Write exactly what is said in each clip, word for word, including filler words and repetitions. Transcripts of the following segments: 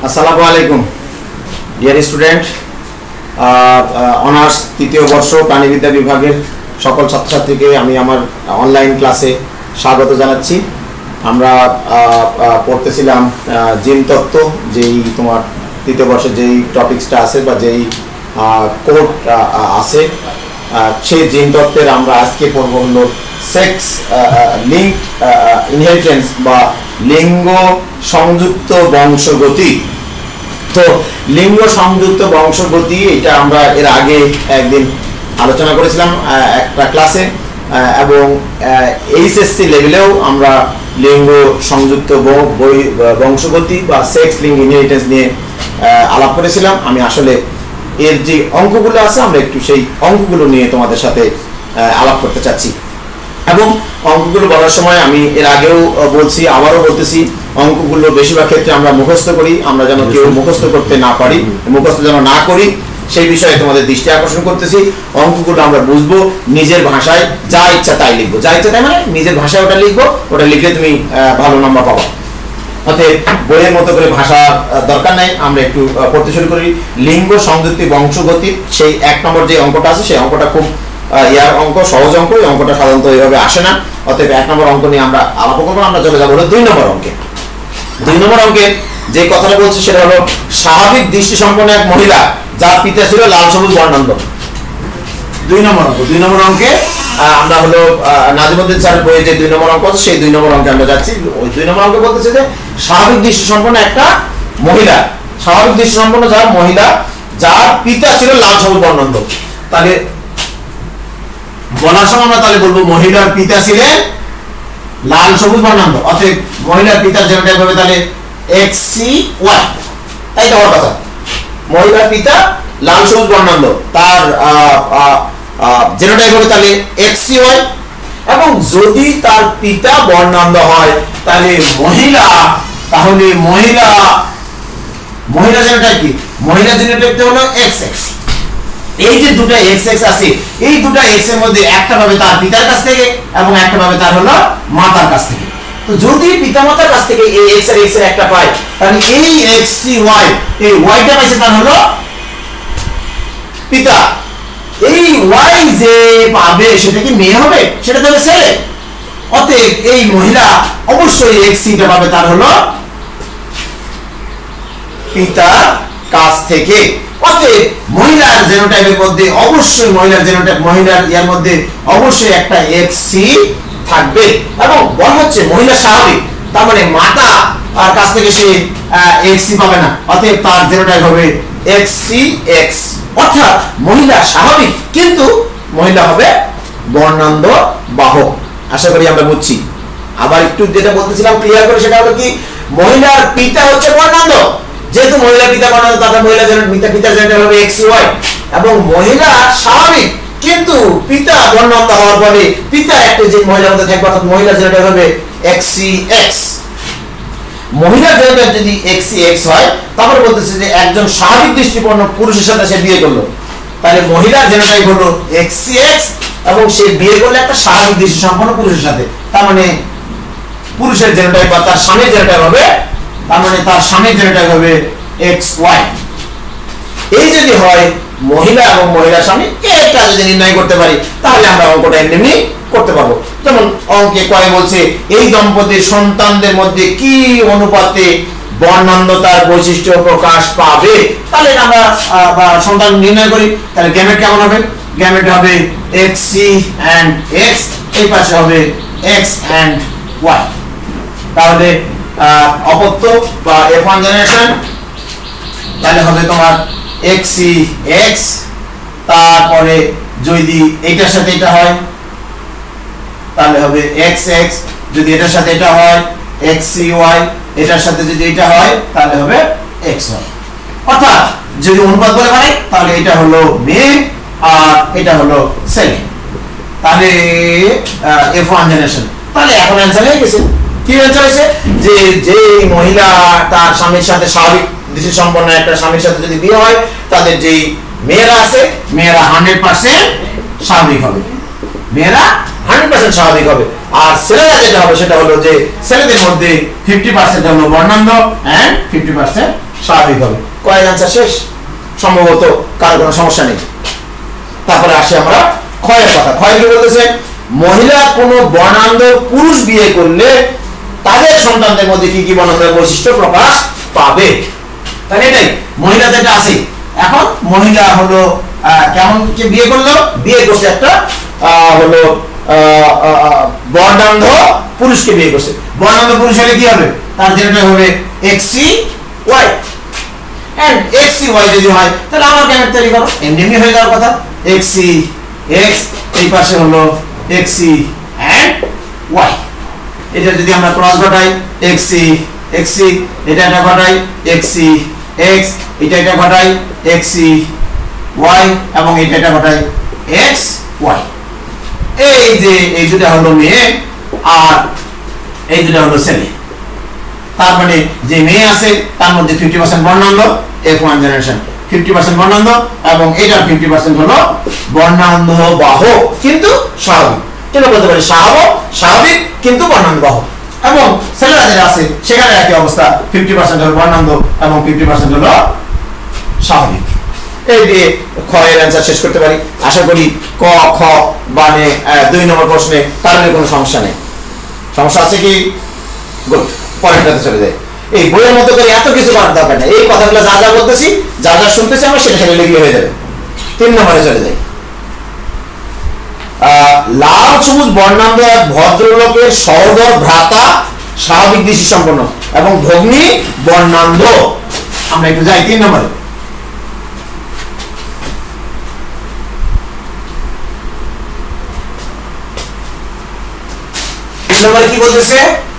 আসসালামু আলাইকুম dear student, honours তৃতীয় বর্ষ প্রাণীবিদ্যা বিভাগের সকল ছাত্রছাত্রীকে আমি আমার অনলাইন ক্লাসে স্বাগত জানাচ্ছি। আমরা পড়তেছিলাম জিনতত্ত্ব, যেই তোমার তৃতীয় বর্ষে যেই টপিক্সটা আছে বা যেই কোড আছে, সেই জিনতত্ত্বের আমরা আজকে পড়ব হলো সেক্স লিঙ্ক ইনহেরিটেন্স বা লিঙ্গ সংযুক্ত বংশগতি। তো লিঙ্গ সংযুক্ত বংশগতি এটা আমরা এর আগে একদিন আলোচনা করেছিলাম একটা ক্লাসে, এবং এইচএসসি লেভেলেও আমরা লিঙ্গ সংযুক্ত বংশগতি বা সেক্স লিঙ্ক ইনহেরিটেন্স নিয়ে আলাপ করেছিলাম। আমি আসলে এর যে অঙ্কগুলো আছে আমরা একটু সেই অঙ্কগুলো নিয়ে তোমাদের সাথে আলাপ করতে চাচ্ছি। এবং অঙ্কগুলো বলার সময় আমি এর আগেও বলছি, আবারও বলতেছি, অঙ্কগুলো বেশিরভাগ ক্ষেত্রে আমরা মুখস্থ করি। আমরা যেন কেউ মুখস্থ করতে না পারি, মুখস্থ যেন না করি, সেই বিষয়ে তোমাদের দৃষ্টি আকর্ষণ করতেছি। অঙ্কগুলো আমরা বুঝবো, নিজের ভাষায় যা ইচ্ছা তাই লিখবো। যা ইচ্ছা তাই মানে নিজের ভাষায় ওটা লিখবো, ওটা লিখলে তুমি ভালো নাম্বার পাবো। অতএব বইয়ের মতো করে ভাষা দরকার নেই, আমরা একটু পড়তে শুরু করি। লিঙ্গ সংযুক্তি বংশগতি সেই এক নম্বর যে অঙ্কটা আছে, সেই অঙ্কটা খুব ইয়ার অঙ্ক, সহজ অঙ্ক। এই অঙ্কটা সাধারণত এইভাবে আসে না। অতএব এক নম্বর অঙ্ক নিয়ে আমরা আলাপ করবো। আমরা চলে যাবো হলো দুই নম্বর অঙ্কে। দুই নম্বর অঙ্কে যে কথাটা বলছে সেটা হলো স্বাভাবিক দৃষ্টি সম্পন্ন এক মহিলা যার পিতা ছিল লাল সবুজ বর্ণান্ধ। দুই নম্বর অঙ্ক। দুই নম্বর অঙ্কে আমরা হলো নাজিমুদ্দিন স্যারের বইয়ে যে দুই নম্বর অঙ্ক আছে, সেই দুই নম্বর অঙ্কে আমরা যাচ্ছি। ওই দুই নম্বর অঙ্কে বলতেছে যে স্বাভাবিক দৃষ্টি সম্পন্ন একটা মহিলা, স্বাভাবিক দৃষ্টি সম্পন্ন যার মহিলা যার পিতা ছিল লাল সবুজ বর্ণান্ধ। তাহলে বলার সময় আমরা তাহলে বলবো মহিলার পিতা ছিলেন লাল সবুজ বর্ণান্ধ। অতএব মহিলার পিতার জেনোটাইপ হবে তাহলে এক্স সি ওয়াই, তাই তো কথা। মহিলার পিতা লাল সবুজ বর্ণান্ধ, তার জেনোটাইপ হবে তাহলে এক্স সি ওয়াই। এবং যদি তার পিতা বর্ণান্ধ হয় তাহলে মহিলা তাহলে মহিলা মহিলা জেনোটাইপ কি? মহিলা জেনোটাইপ হলো এক্স এক্স। এই যে দুটো এক্স এক্স আছে, এই দুটো এক্স এর মধ্যে একটা পাবে তার পিতার কাছ থেকে এবং একটা পাবে তার হলো মাতার কাছ থেকে। তো যদি পিতামাতার কাছ থেকে এই এক্স আর এক্স এর একটা পায়, তাহলে এই এক্স সি ওয়াই, এই ওয়াইটা পাইছে তার হলো পিতা। এই ওয়াই যে পাবে সেটা কি মেয়ে হবে? সেটা তো হবে ছেলে। অতএব এই মহিলা অবশ্যই এক্স সিটা পাবে তার হলো পিতার কাছ থেকে। অতএব মহিলার জেনোটাইপের মধ্যে অবশ্যই মহিলার জেনোটাইপ মহিলার ইয়ার মধ্যে অবশ্যই একটা এক্স সি থাকবে। এবং বলা হচ্ছে মহিলা স্বাভাবিক, তার মানে মাতা আর কাছ থেকে সে এক্স সি পাবে না। অতএব তার জেনোটাইপ হবে এক্স সি এক্স। অর্থাৎ মহিলা স্বাভাবিক কিন্তু মহিলা হবে বর্ণান্ধ বাহক। আশা করি আমরা বুঝছি। আবার একটু যেটা বলতেছিলাম ক্লিয়ার করে, সেটা হলো কি, মহিলার পিতা হচ্ছে বর্ণান্ধ। যেহেতু মহিলা পিতা বর্ণান্ধ, তাদের মহিলা পিতা পিতার জেনোটাইপ হবে এক্স সি ওয়াই। এবং মহিলা স্বাভাবিক কিন্তু পিতা বর্ণান্ধ হওয়ার পরে পিতা একটা যে মহিলার মধ্যে থাকবে, অর্থাৎ মহিলা জেনোটাইপ হবে এক্স সি এক্স। মহিলা জেনোটাইপ যদি এক্স সি এক্স হয়, তারপরে বলতেছে যে একজন স্বাভাবিক দৃষ্টিপন্ন পুরুষের সাথে সে বিয়ে করলো, তাহলে মহিলার জেনোটাইপ হলো এক্স সি এক্স এবং সে বিয়ে করলে একটা স্বাভাবিক দৃষ্টি সম্পন্ন পুরুষের সাথে। তার মানে পুরুষের জেনোটাইপ বা তার স্বামীর জেনোটাইপ হবে, তার মানে তার স্বামীর জেনোটাইপ হবে এক্স ওয়াই। এই যদি হয় মহিলা এবং মহিলা স্বামী, এটা যদি নির্ণয় করতে পারি তাহলে আমরা অঙ্কটা এমনি করতে পারবো। যেমন অঙ্কে কয় বলছে এই দম্পতির সন্তানদের মধ্যে কি অনুপাতে বর্ণান্ধতার বৈশিষ্ট্য প্রকাশ পাবে। তাহলে আমরা সন্তান নির্ণয় করি। তাহলে গ্যামেট কেমন হবে? গ্যামেট হবে এক্স সি এন্ড এক্স, এই পাশে হবে এক্স এন্ড ওয়াই। তাহলে অপত্য বা এফ ওয়ান জেনারেশন তাহলে হবে তোমার এক্স সি এক্স। তারপরে যদি এইটার সাথে এটা হয় তাহলে হবে এক্স এক্স। যদি এটার সাথে এটা হয় এক্স সি ওয়াই। এটার সাথে যদি এটা হয় তাহলে হবে এক্স ওয়াই। অর্থাৎ যদি অনুপাত বলে মানে তাহলে এটা হলো মেয়ে আর এটা হলো ছেলে। তাহলে এফ ওয়ান জেনারেশন। তাহলে এখন অ্যান্সার হয়ে গেছে। কি অ্যান্সার হয়েছে? যে যে মহিলা তার স্বামীর সাথে স্বাভাবিক দৃষ্টি সম্পন্ন একটা স্বামীর সাথে যদি বিয়ে হয়, তাদের যেই মেয়েরা আছে মেয়েরা হান্ড্রেড পার্সেন্ট স্বাভাবিক হবে। মেয়েরা হান্ড্রেড পার্সেন্ট স্বাভাবিক হবে। আর ছেলেরা যেটা হবে সেটা হলো যে ছেলেদের মধ্যে ফিফটি পার্সেন্ট হলো বর্ণান্ধ এন্ড ফিফটি পার্সেন্ট স্বাভাবিক হবে। কয়ের আনসার শেষ, সম্ভবত কারো কোনো সমস্যা নেই। তারপরে আসি আমরা ক্ষয়ের কথা। ক্ষয় কি বলতেছে, মহিলা কোনো বর্ণান্ধ পুরুষ বিয়ে করলে তাদের সন্তানদের মধ্যে কি কি বর্ণান্ধ বৈশিষ্ট্য প্রকাশ পাবে। তাহলে এটাই মহিলা যেটা আছে, এখন মহিলা হলো কেমন কে বিয়ে করলো, বিয়ে করছে একটা হলো বর্ণান্ধ পুরুষকে বিয়ে করছে। বর্ণান্ধ পুরুষ হলে কি হবে, তার যেটা হবে X C Y, and X C Y যদি হয় তাহলে আমার কেমন তৈরি করো, এমনি এমনি হয়ে যাওয়ার কথা। এক্সি এক্স, এই পাশে হলো এক্সি এন্ড ওয়াই। এটা যদি আমরা ক্রস ঘটাই এক্সি এক্সি, এটা এটা ঘটাই এক্সি এক্স, এটা এটা ঘটাই এক্সি ওয়াই, এবং এটা এটা ঘটাই এক্স ওয়াই। এই যে এই দুটা হলো মেয়ে আর এই দুটা হলো ছেলে। তার মানে যে মেয়ে আছে তার মধ্যে ফিফটি পার্সেন্ট বর্ণান্ধ, F one generation fifty percent বর্ণান্ধ, এবং এটার ফিফটি পার্সেন্ট হলো বর্ণান্ধ বাহক কিন্তু স্বাভাবিক। কেন বলতে পারি স্বাভাবিক স্বাভাবিক কিন্তু বর্ণান্ধ বাহক। এবং ছেলেরা যেটা আছে সেখানে একই অবস্থা, ফিফটি পার্সেন্ট হলো বর্ণান্ধ এবং ফিফটি পার্সেন্ট হলো স্বাভাবিক। এই দিয়ে খ এর অ্যান্সার শেষ করতে পারি। আশা করি ক খ মানে দুই নম্বর প্রশ্নে কারণে কোনো সমস্যা নেই। সমস্যা আছে কি? গুড, পরেরটাতে চলে যায়। এই বইয়ের মতো করে এত কিছু করার দরকার নেই, এই কথাগুলো যা যা বলতেছি যা যা শুনতেছি আমরা সেটা সেটা লিখলে হয়ে যাবে। তিন নম্বরে চলে যাই। লাল সবুজ বর্ণান্ধ এক ভদ্রলোকের সহোদর ভ্রাতা স্বাভাবিক দৃষ্টি সম্পন্ন এবং ভগ্নী বর্ণান্ধ। আমরা একটু যাই তিন নম্বরে। তিন নম্বরে কি বলতেছে,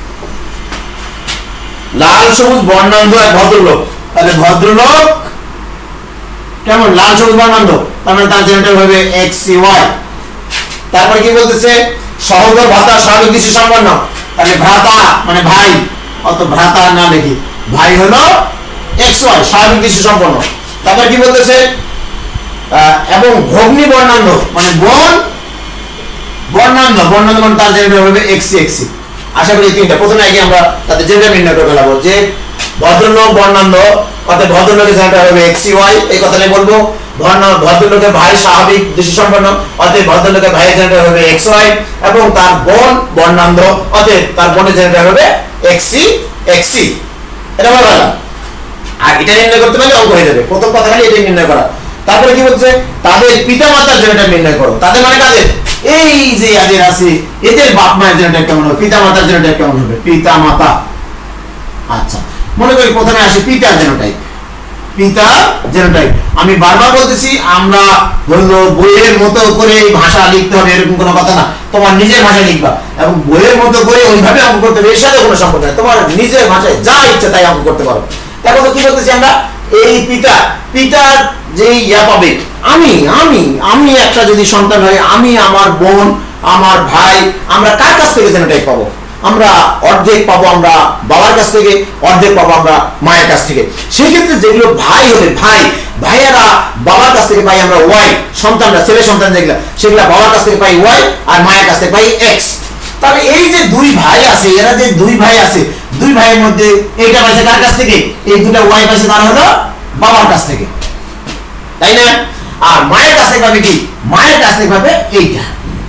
লাল সবুজ বর্ণান্ধ এক ভদ্রলোক। তাহলে ভদ্রলোক কেমন, লাল সবুজ বর্ণান্ধ, তার মানে তার জেনারেটর হবে এক্স সি ওয়াই। তারপরে কি বলতেছে, সহোদর ভ্রাতা স্বাভাবিক দৃষ্টি সম্পন্ন, তাহলে ভ্রাতা মানে ভাই, অত ভ্রাতা না লিখি, ভাই হলো এক্স ওয়াই স্বাভাবিক দৃষ্টি সম্পন্ন। তারপরে কি বলতেছে, এবং ভগ্নী বর্ণান্ধ মানে বোন বর্ণান্ধ, বর্ণান্ধ মানে তার জেনারেটর হবে এক্সি এক্সি। আশা করি তিনটা, প্রথমে আগে আমরা তাদের জেনারেটর নির্ণয় করে ফেলাবো। যে ভদ্রলোক বর্ণান্ধ, অর্থাৎ ভদ্রলোকের জেনারেটর হবে এক্সি ওয়াই, এই কথাটাই বলবো। ভদ্রলোকের ভাই স্বাভাবিক দৃষ্টি সম্পন্ন, অতএব ভদ্রলোকের ভাইয়ের জেনারেটর হবে এক্স ওয়াই, এবং তার বোন বর্ণান্ধ, অতএব তার বোনের জেনারেটর হবে এক্সি এক্সি। এটা বলা গেল। আর এটা নির্ণয় করতে পারলে অঙ্ক হয়ে যাবে। প্রথম কথা খালি এটা নির্ণয় করা। তারপরে কি বলছে, তাদের পিতা মাতার জেনারেটর নির্ণয় করো। তাদের মানে কাদের, এই যে এদের আছে এদের বাপ মায়ের জেনারেটর কেমন হবে, পিতা মাতার জেনারেটর কেমন হবে, পিতা মাতা। আচ্ছা, মনে করি প্রথমে আসি পিতার জেনোটাইপ। পিতা জেনোটাইপ আমি বারবার বলতেছি, আমরা হলো বইয়ের মতো করে এই ভাষা লিখতে হবে এরকম কোনো কথা না। তোমার নিজের ভাষায় লিখবা এবং বইয়ের মতো করে ওইভাবে অঙ্ক করতে হবে, এর সাথে কোনো সম্পর্ক নেই। তোমার নিজের ভাষায় যা ইচ্ছা তাই অঙ্ক করতে পারো। দেখো তো কি বলতেছি আমরা, এই পিতা পিতার যে ইয়া পাবে, আমি আমি আমি একটা যদি সন্তান হয়, আমি আমার বোন আমার ভাই, আমরা কার কাছ থেকে জেনোটাইপ পাবো? আমরা অর্ধেক পাবো আমরা বাবার কাছ থেকে, অর্ধেক পাবো আমরা মায়ের কাছ থেকে। সেই ক্ষেত্রে যেগুলো ভাই হবে, ভাই ভাইয়েরা বাবার কাছ থেকে পাই আমরা ওয়াই, সন্তানরা ছেলে সন্তান যেগুলা সেগুলা বাবার কাছ থেকে পাই ওয়াই, আর মায়ের কাছ থেকে পাই এক্স। তাহলে এই যে দুই ভাই আছে, এরা যে দুই ভাই আছে, দুই ভাইয়ের মধ্যে এইটা পাইছে কার কাছ থেকে, এই দুটা ওয়াই পাইছে তার হলো বাবার কাছ থেকে, তাই না? আর মায়ের কাছ থেকে পাবে কি, মায়ের কাছ থেকে পাবে এইটা।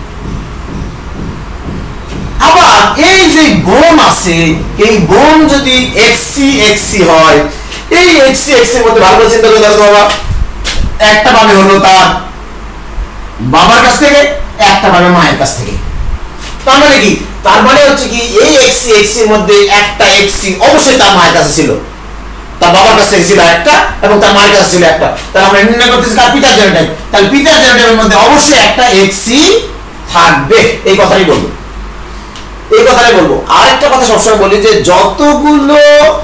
আবার এই যে বোন আছে, এই বোন যদি এক্সি এক্সি হয়, এই এক্সি এক্সি এর মধ্যে ভালো করে চিন্তা করে দেখো বাবা, একটা পাবে হলো তার বাবার কাছ থেকে, একটা পাবে মায়ের কাছ থেকে। তার মানে কি, তার মানে হচ্ছে কি, এই এক্সি এক্সি এর মধ্যে একটা এক্সি অবশ্যই তার মায়ের কাছে ছিল, তার বাবার কাছ থেকে ছিল একটা, এবং তার মায়ের কাছে ছিল একটা। তাহলে আমরা নির্ণয় করতেছি তার পিতার জেনোটাইপ, তাহলে পিতার জেনোটাইপের মধ্যে অবশ্যই একটা এক্সি থাকবে। এই কথাই বলবো, এই কথাটাই বলবো। আরেকটা কথা সবসময় বলি যে যতগুলো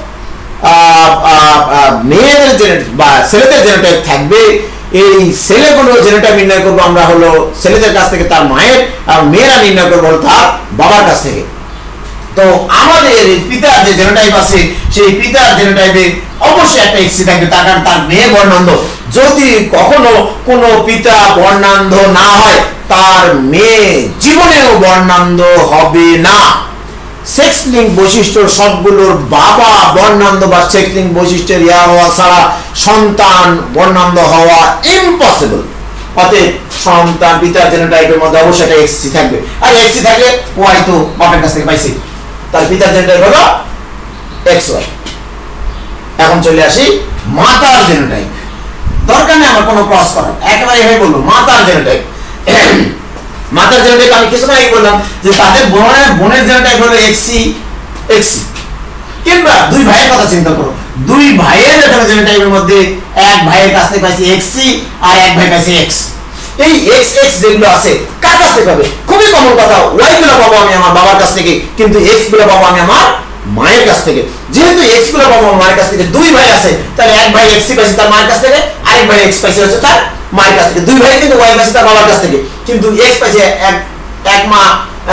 মেয়েদের জেনোটাইপ বা ছেলেদের জেনোটাইপ থাকবে, এই ছেলেগুলো জেনোটাইপ নির্ণয় করবো আমরা হলো ছেলেদের কাছ থেকে তার মায়ের, আর মেয়েরা নির্ণয় করবো তার বাবার কাছ থেকে। তো আমাদের পিতার যে জেনোটাইপ আছে, সেই পিতার জেনোটাইপে অবশ্যই একটা এক্সি থাকবে, তার কারণ তার মেয়ে বর্ণান্ধ। যদি কখনো কোনো পিতা বর্ণান্ধ না হয়, তার মেয়ে জীবনেও বর্ণান্ধ হবে না। সেক্স লিঙ্ক বৈশিষ্ট্য সবগুলোর বাবা বর্ণান্ধ বা সেক্স লিঙ্ক বৈশিষ্ট্যের ইয়া হওয়া ছাড়া সন্তান বর্ণান্ধ হওয়া ইম্পসিবল। অতএব সন্তান পিতার জেনোটাইপের মধ্যে অবশ্যই একটা এক্সসি থাকবে, আর এক্সসি থাকলে ওয়াই তো বাপের কাছ থেকে পাইছি, তার পিতার জেনোটাইপ হলো এক্স ওয়াই। এখন চলে আসি মাতার জেনোটাইপ। দরকার নেই আমার কোনো ক্রস করার, একেবারে এভাবে বলবো মাতার জেনোটাইপ। মাতার জেনোটাইপ আমি কিছুক্ষণ আগে বললাম যে তাদের বোনের বোনের জেনোটাইপ হলো এক্সসি এক্সসি। কিংবা দুই ভাইয়ের কথা চিন্তা করো, দুই ভাইয়ের জেনোটাইপের মধ্যে এক ভাইয়ের কাছ থেকে পাইছি এক্সসি আর এক ভাই পাইছি এক্স। এই এক্স এক্স যেগুলো আছে কার কাছ থেকে পাবে? খুবই কমন কথা, ওয়াই গুলো পাবো আমি আমার বাবার কাছ থেকে, কিন্তু এক্স গুলো পাবো আমি আমার মায়ের কাছ থেকে। যেহেতু এক্স গুলো পাবো মায়ের কাছ থেকে, দুই ভাই আছে, তাহলে এক ভাই এক্স পাইছে তার মায়ের কাছ থেকে, আরেক ভাই এক্স পাইছে হচ্ছে তার মায়ের কাছ থেকে। দুই ভাই কিন্তু ওয়াই পাইছে তার বাবার কাছ থেকে, কিন্তু এক্স পাইছে এক এক মা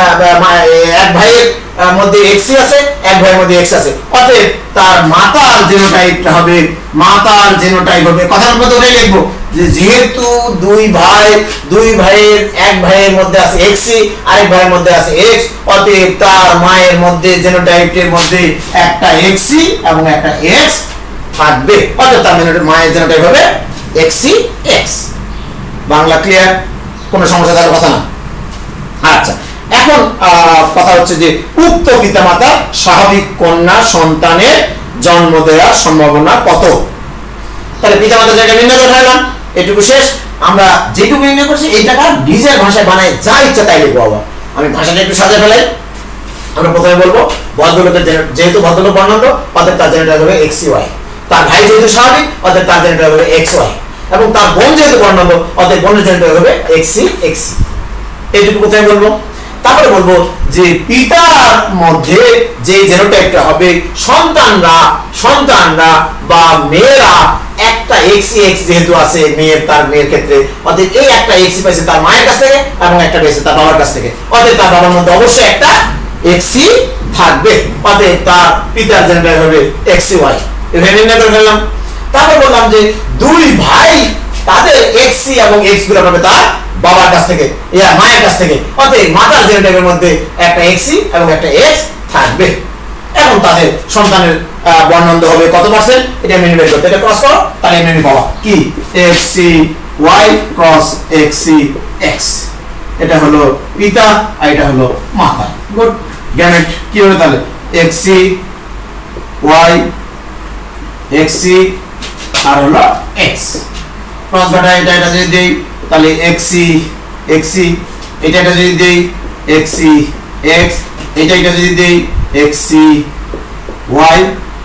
এক ভাইয়ের মধ্যে এক্স আছে, এক ভাইয়ের মধ্যে এক্স আছে। অতএব তার মাতার জেনোটাইপটা হবে মাতার জেনোটাইপ হবে কথার মধ্যে ওটাই লিখবো যে যেহেতু দুই ভাই দুই ভাইয়ের এক ভাইয়ের মধ্যে আছে এক্সি, আরেক ভাইয়ের মধ্যে আছে এক্স, অতএব তার মায়ের মধ্যে জেনোটাইপের মধ্যে একটা এক্সি এবং একটা এক্স থাকবে। অতএব তার মায়ের জেনোটাইপ হবে এক্সি এক্স। বাংলা ক্লিয়ার? কোনো সমস্যা থাকার কথা না। আচ্ছা, এখন কথা হচ্ছে যে উক্ত পিতামাতার স্বাভাবিক কন্যা সন্তানের জন্ম দেওয়ার সম্ভাবনা কত? তাহলে পিতামাতার জায়গা নির্ণয় করে ফেললাম, এটুকু শেষ। আমরা যেটুকু নির্ণয় করছি এইটাকে নিজের ভাষায় বানাই যা ইচ্ছা তাই লিখবো। আবার আমি ভাষাটা একটু সাজিয়ে ফেলাই। আমরা প্রথমে বলবো ভদ্রলোকের যেহেতু ভদ্রলোক বর্ণান্ধ, অর্থাৎ তার জেনোটাইপ হবে এক্সি ওয়াই। তার ভাই যেহেতু স্বাভাবিক, অর্থাৎ তার জেনোটাইপ হবে এক্স ওয়াই। এবং তার বোন যেহেতু বর্ণান্ধ, অর্থাৎ বোনের জেনোটাইপ হবে এক্সি এক্সি। এইটুকু কোথায় বলবো? তারপরে বলবো যে পিতার মধ্যে যে জেনোটাইপটা হবে সন্তানরা সন্তানরা বা মেয়েরা একটা এক্সি এক্স যেহেতু আছে মেয়ের, তার মেয়ের ক্ষেত্রে, অর্থাৎ এই একটা এক্সি পাইছে তার মায়ের কাছ থেকে এবং একটা পেয়েছে তার বাবার কাছ থেকে, অর্থাৎ তার বাবার মধ্যে অবশ্যই একটা এক্সি থাকবে। অর্থাৎ তার পিতার জেনোটাইপ হবে এক্সি ওয়াই। এভাবে নির্ণয় করে ফেললাম। তারপর বললাম যে দুই ভাই তাদের এক্সি এবং এক্স গুলো পাবে তার বাবার কাছ থেকে, ইয়া মায়ের কাছ থেকে, অতএব মাতার জেনোটাইপের মধ্যে একটা এক্সি এবং একটা এক্স থাকবে। এবং তাদের সন্তানের বর্ণান্ধ হবে কত পার্সেন্ট? এটা মেনে বের করতে, এটা ক্রস করো, তাহলে মেনে পাওয়া কি X C Y cross X C X. এটা হলো পিতা আর এটা হলো মাতা। গুড। গ্যামেট কি হবে তাহলে? এক্সি ওয়াই এক্সি আর হলো এক্স। ক্রস ঘটায় এটা এটা যদি দেই তাহলে এক্সি এক্সি, এটা এটা যদি দেই এক্সি এক্স, এটা এটা যদি দেই এক্সি ওয়াই,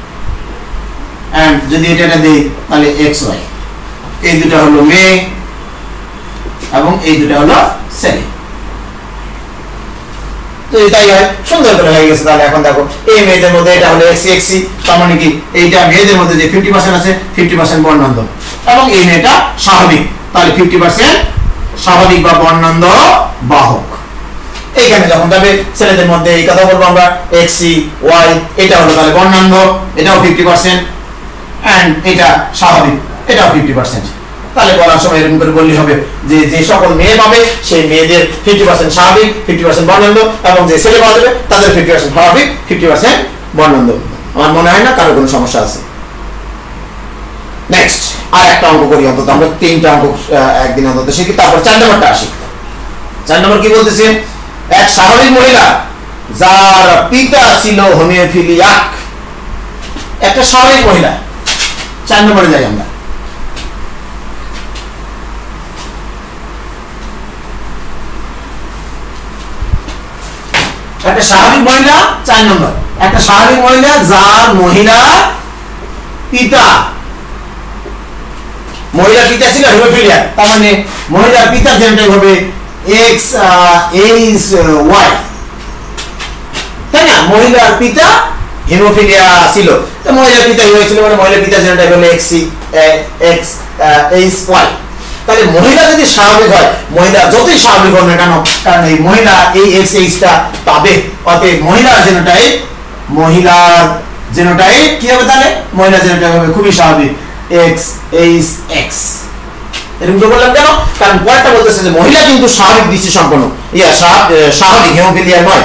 এন্ড যদি এটা এটা দেই তাহলে এক্স ওয়াই। এই দুটো হলো মেয়ে এবং এই দুটো হলো ছেলে। তো এটাই হয়, সুন্দর করে হয়ে গেছে। তাহলে এখন দেখো এই মেয়েদের মধ্যে এটা হলো এক্সি এক্সি, তার মানে কি এইটা মেয়েদের মধ্যে যে ফিফটি পার্সেন্ট আছে ফিফটি পার্সেন্ট বর্ণান্ধ, এবং এই মেয়েটা স্বাভাবিক, তাহলে ফিফটি পার্সেন্ট স্বাভাবিক বা বর্ণান্ধ বাহক। এইখানে যখন যাবে ছেলেদের মধ্যে এই কথা বলবো আমরা এক্সি ওয়াই, এটা হলো তাহলে বর্ণান্ধ, এটাও ফিফটি পার্সেন্ট, এন্ড এটা স্বাভাবিক, এটাও ফিফটি পার্সেন্ট। তাহলে বলার সময় এরকম করে বললেই হবে যে যে সকল মেয়ে পাবে সেই মেয়েদের ফিফটি পার্সেন্ট স্বাভাবিক, ফিফটি পার্সেন্ট বর্ণান্ধ, এবং যে ছেলে পাওয়া যাবে তাদের ফিফটি পার্সেন্ট স্বাভাবিক, ফিফটি পার্সেন্ট বর্ণান্ধ। আমার মনে হয় না কারো কোনো সমস্যা আছে। নেক্সট আর একটা অঙ্ক করি, অন্তত আমরা তিনটা অঙ্ক একদিন অন্তত শিখি, তারপর চার নম্বরটা আসি। চার নম্বর কি বলতেছে? এক স্বাভাবিক মহিলা যার পিতা ছিল হোমিওফিলিয়াক, একটা স্বাভাবিক মহিলা। চার নম্বরে যাই আমরা। একটা স্বাভাবিক মহিলা, চার নম্বর, একটা স্বাভাবিক মহিলা যার মহিলা পিতা মহিলার পিতা ছিল হেমোফিলিয়া, তার মানে মহিলার পিতার জেনোটাইপ হবে এক্স এইচ ওয়াই, তাই না? মহিলার পিতা হেমোফিলিয়া ছিল, তো মহিলার পিতা হয়েছিল মানে মহিলার পিতার জেনোটাইপ হলো এক্সি এক্স এইচ ওয়াই। তাহলে মহিলা যদি স্বাভাবিক হয়, মহিলা যতই স্বাভাবিক হোক না কেন, কারণ এই মহিলা এই এক্স এইচটা পাবে, অতএব মহিলার জেনোটাইপ মহিলার জেনোটাইপ কি হবে? তাহলে মহিলার জেনোটাইপ হবে খুবই স্বাভাবিক এক্স এইচ এক্স। এরকম তো বললাম কেন? কারণ পরেরটা বলতেছে যে মহিলা কিন্তু স্বাভাবিক দৃষ্টি সম্পন্ন, ইয়া স্বাভাবিক হেমোফিলিয়া নয়,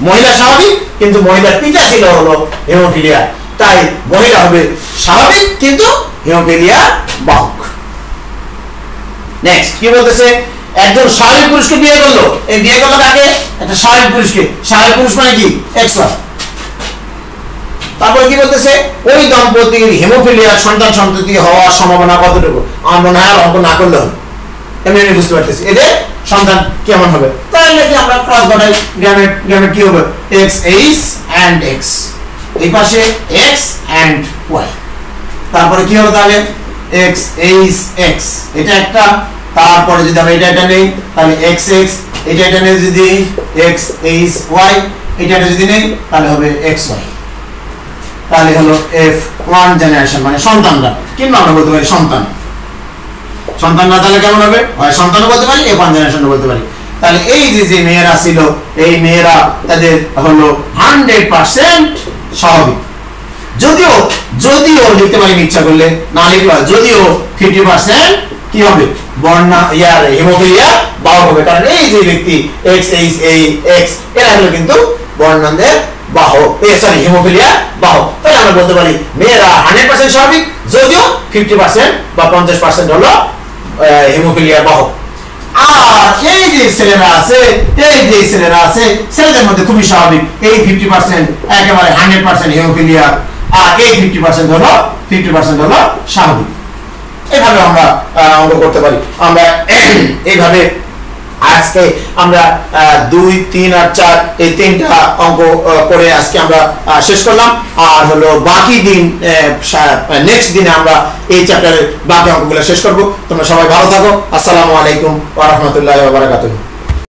মহিলা স্বাভাবিক কিন্তু মহিলার পিতা ছিল হলো হেমোফিলিয়া, তাই মহিলা হবে স্বাভাবিক কিন্তু হেমোফিলিয়া বাহক। নেক্সট কি বলতেছে, একজন স্বাভাবিক পুরুষকে বিয়ে করলো, এই বিয়ে করলো কাকে, একটা স্বাভাবিক পুরুষকে, স্বাভাবিক পুরুষ মানে কি এক্স ওয়াই। তারপরে কি বলতেছে, ওই দম্পতির হেমোফিলিয়ার সন্তান সন্ততি হওয়ার সম্ভাবনা কতটুকু, আমার মনে হয় অঙ্ক না করলে হবে, আমি আমি বুঝতে পারতেছি এদের সন্তান কেমন হবে। তাহলে কি আমরা ক্রস ঘটাই, গ্যামেট গ্যামেট কি হবে এক্স এইচ এন্ড এক্স, এই পাশে এক্স এন্ড ওয়াই, তারপরে কি হবে তাহলে এক্স এইচ এক্স, এটা একটা, তারপরে যদি আমরা এটা এটা নেই তাহলে এক্স এক্স, এটা এটা নেই যদি এক্স এইচ ওয়াই, এটা এটা যদি নেই তাহলে হবে এক্স ওয়াই, তাহলে হলো এফ ওয়ান জেনারেশন মানে সন্তানরা, কিংবা আমরা বলতে পারি সন্তান, সন্তানরা তাহলে কেমন হবে, হয় সন্তানও বলতে পারি এফ ওয়ান জেনারেশনও বলতে পারি। তাহলে এই যে যে মেয়েরা ছিল এই মেয়েরা তাদের হলো হান্ড্রেড পার্সেন্ট স্বাভাবিক, যদিও যদিও লিখতে পারি ইচ্ছা করলে, না লিখলে যদিও ফিফটি পার্সেন্ট কি হবে বর্ণা ইয়ার হেমোফিলিয়া বাহক হবে, কারণ এই যে ব্যক্তি এক্স এইচ এই এক্স এরা হলো কিন্তু বর্ণান্ধের বাহক, এই সরি হেমোফিলিয়া বাহক। তাহলে আমরা বলতে পারি মেয়েরা হান্ড্রেড পার্সেন্ট স্বাভাবিক যদিও ফিফটি পার্সেন্ট বা পঞ্চাশ পার্সেন্ট হলো হেমোফিলিয়া বাহক। আর এই যে ছেলেরা আছে এই যে ছেলেরা আছে ছেলেদের মধ্যে খুবই স্বাভাবিক, এই ফিফটি পার্সেন্ট একেবারে হান্ড্রেড পার্সেন্ট হেমোফিলিয়া, আর এই ফিফটি পার্সেন্ট হলো ফিফটি পার্সেন্ট হলো স্বাভাবিক। এভাবে আমরা অঙ্ক করতে পারি। আমরা এইভাবে আজকে আমরা দুই তিন আর চার এই তিনটা অঙ্ক করে আজকে আমরা শেষ করলাম, আর হলো বাকি দিন নেক্সট দিনে আমরা এই চ্যাপ্টারের বাকি অঙ্কগুলো শেষ করব। তোমরা সবাই ভালো থাকো। আসসালামু আলাইকুম ওয়া রাহমাতুল্লাহি ওয়া বারাকাতুহু।